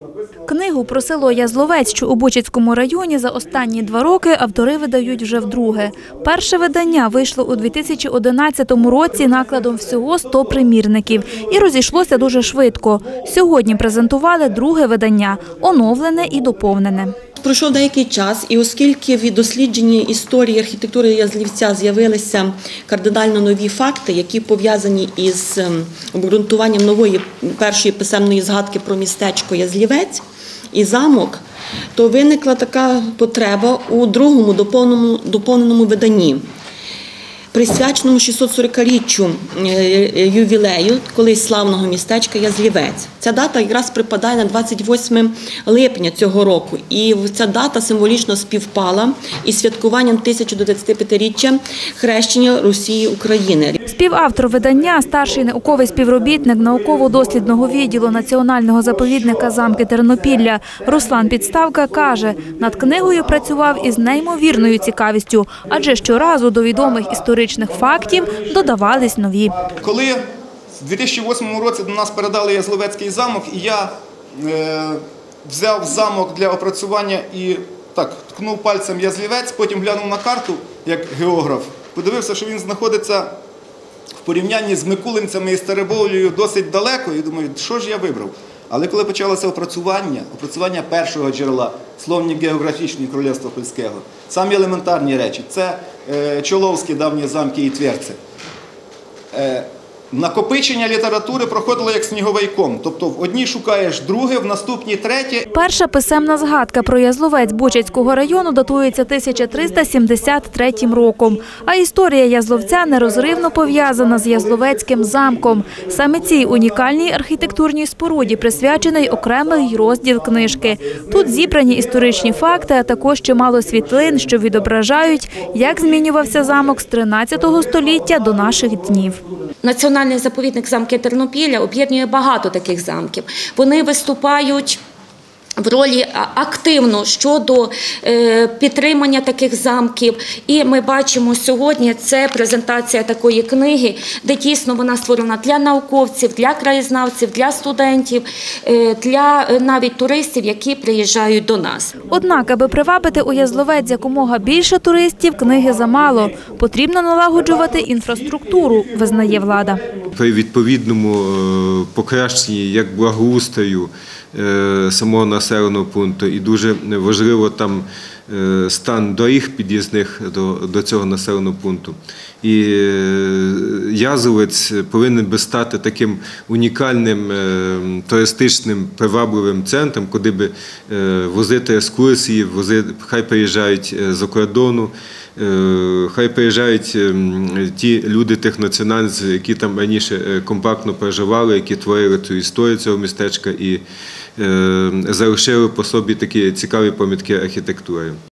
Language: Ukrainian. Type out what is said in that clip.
Книгу про село Язловець, що у Бучацькому районі, за останні 2 роки автори видають вже вдруге. Перше видання вийшло у 2011 році накладом всього 100 примірників і розійшлося дуже швидко. Сьогодні презентували друге видання – оновлене і доповнене. Пройшов деякий час, і оскільки в дослідженні історії архітектури Язлівця з'явилися кардинально нові факти, які пов'язані із обґрунтуванням нової першої писемної згадки про містечко Язлівець і замок, то виникла така потреба у другому доповненому виданні, присвяченому 640-річчю ювілею колись славного містечка Язлівець. Ця дата якраз припадає на 28 липня цього року, і ця дата символічно співпала із святкуванням 1025-річчя хрещення Росії України. Співавтор видання, старший науковий співробітник науково-дослідного відділу Національного заповідника замки Тернопілля Руслан Підставка каже, над книгою працював із неймовірною цікавістю, адже щоразу до відомих історичних фактів додавались нові. Коли в 2008 році до нас передали Язловецький замок, і я взяв замок для опрацювання і так ткнув пальцем Язлівець, потім глянув на карту, як географ, подивився, що він знаходиться в порівнянні з Микулинцями і Староболею досить далеко, і думаю, що ж я вибрав? Але коли почалося опрацювання першого джерела, словник географічний Королівства Польського, самі елементарні речі, це Чоловські давні замки і тверці. Накопичення літератури проходило як сніговий ком. Тобто в одній шукаєш друге, в наступній третє. Перша писемна згадка про Язловець Бучацького району датується 1373 роком. А історія Язловця нерозривно пов'язана з Язловецьким замком. Саме цій унікальній архітектурній споруді присвячений окремий розділ книжки. Тут зібрані історичні факти, а також чимало світлин, що відображають, як змінювався замок з 13 століття до наших днів. Національний заповідник замки Тернопілля об'єднує багато таких замків. Вони виступають в ролі активно щодо підтримання таких замків. І ми бачимо сьогодні, це презентація такої книги, де дійсно вона створена для науковців, для краєзнавців, для студентів, для навіть туристів, які приїжджають до нас. Однак, аби привабити у Язловець якомога більше туристів, книги замало. Потрібно налагоджувати інфраструктуру, визнає влада. При відповідному покращенні як благоустрою самого населеного пункту і дуже важливо там стан доріг під'їзних до цього населеного пункту. І Язловець повинен би стати таким унікальним туристичним привабливим центром, куди би возити екскурсії, хай приїжджають з-за кордону, хай приїжджають ті люди тих національностей, які там раніше компактно проживали, які творили цю історію цього містечка і залишили по собі такі цікаві пам'ятки архітектури.